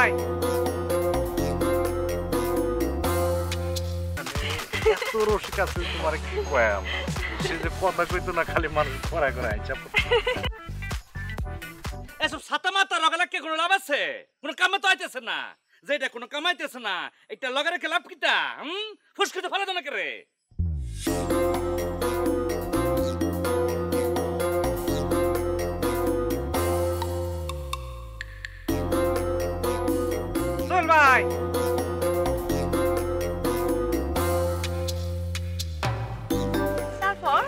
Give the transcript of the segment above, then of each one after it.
ভাই এত রসিক আছে তোমার কি কয়াম সে যে কথা কইতো না খালি মানুষ করা করে আইছা এসব ছাতা মাতা লগালে কে কোনো লাভ আছে কোনো কামে তো আইতেছে না যেটা কোনো কামাইতেছে না এটা লগা রেখে লাভ কিটা ফুসকিতে ফেলে দেন কে রে চল ভাই তারপর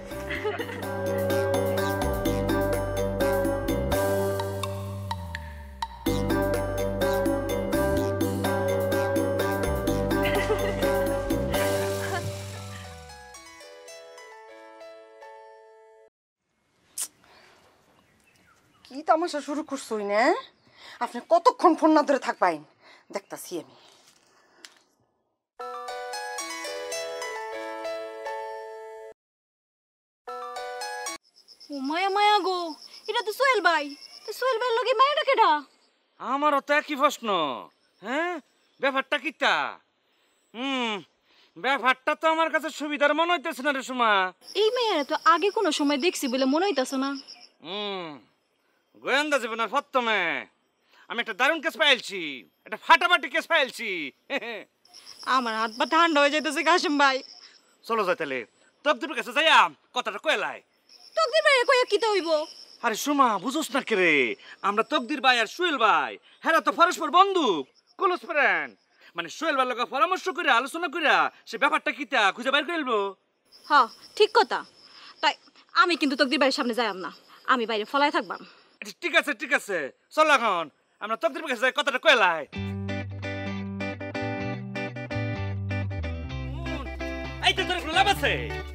কি তামাশা শুরু করছই না আপনি কতক্ষণ ফোন না ধরে থাকবেন দেখতাছি আমি ও মায়া মায়া গো এটা তো সোহেল ভাই তো সোহেল ভাইয়ের লগে মায়াটা কেডা আমারও তো একই প্রশ্ন হ্যাঁ ব্যাপারটা কিটা ব্যাপারটা তো আমার কাছে সুবিধার মনে হইতেছে না রে সুমা এই মেয়েরা তো আগে কোনো সময় দেখছি বলে মনে হইতাছে না গোয়েন্দা জীবনের প্রথমে আমি একটা দারুণ কেস পাইলছি একটা ফাটাফাটি কেস পাইলছি আমার হাত পা ঠান্ডা হয়ে যাইতেছে কাশিম ভাই চলো যাই তাহলে তবদির কাছে যাইয়া কথাটা কয়লাই তকদির ভাই কইয়া কিতে হইব আরে সুমা বুঝোস না কে রে আমরা তকদির ভাই আর সুহেল ভাই হ্যাঁ তো পরস্পর বন্ধু ক্লোজ ফ্রেন্ড মানে সোহেল ভাইয়ের লগে পরামর্শ করে আলোচনা করে সে ব্যাপারটা কিটা খুঁজে বাইর করে ফেলবো হ্যাঁ ঠিক কথা তাই আমি কিন্তু তকদির ভাইয়ের সামনে যাইম না আমি বাইরে ফলায় থাকবাম ঠিক আছে চল এখন আমরা তকদির কাছে যাই কথাটা কয়লাই এই তো তোর লাভ আছে